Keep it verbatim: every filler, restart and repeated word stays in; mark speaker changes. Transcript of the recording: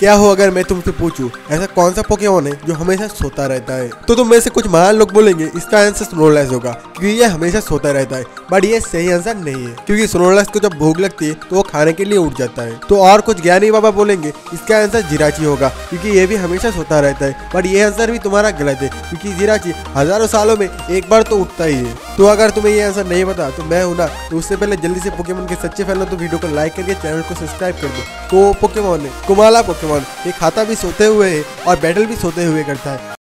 Speaker 1: क्या हो अगर मैं तुमसे पूछूं ऐसा कौन सा पोकेमॉन है जो हमेशा सोता रहता है? तो तुम में से कुछ महान लोग बोलेंगे इसका आंसर स्नोरलैश होगा, क्योंकि ये हमेशा सोता रहता है। बट ये सही आंसर नहीं है, क्योंकि स्नोरलैश को जब भूख लगती है तो वो खाने के लिए उठ जाता है। तो और कुछ ज्ञानी बाबा बोलेंगे इसका आंसर जिराची होगा, क्योंकि ये भी हमेशा सोता रहता है। बट ये आंसर भी तुम्हारा गलत है, क्योंकि जिराची हजारों सालों में एक बार तो उठता ही है। तो अगर तुम्हें ये आंसर नहीं पता तो मैं हूं ना, तो उससे पहले जल्दी से पोकेमॉन के सच्चे फैन हो तो वीडियो को लाइक करके चैनल को सब्सक्राइब कर दो। तो पोकेमॉन है कुमाला पोकेमॉन, ये खाता भी सोते हुए है और बैटल भी सोते हुए करता है।